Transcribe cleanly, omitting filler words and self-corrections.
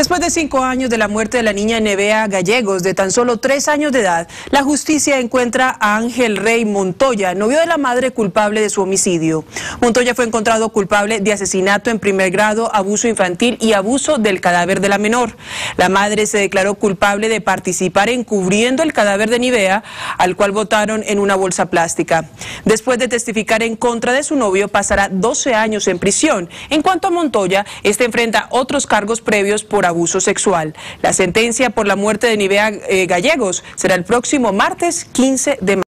Después de 5 años de la muerte de la niña Nevea Gallegos, de tan solo 3 años de edad, la justicia encuentra a Ángel Rey Montoya, novio de la madre, culpable de su homicidio. Montoya fue encontrado culpable de asesinato en primer grado, abuso infantil y abuso del cadáver de la menor. La madre se declaró culpable de participar encubriendo el cadáver de Nevea, al cual botaron en una bolsa plástica. Después de testificar en contra de su novio, pasará 12 años en prisión. En cuanto a Montoya, este enfrenta otros cargos previos por abuso sexual. La sentencia por la muerte de Nevea Gallegos será el próximo martes 15 de mayo.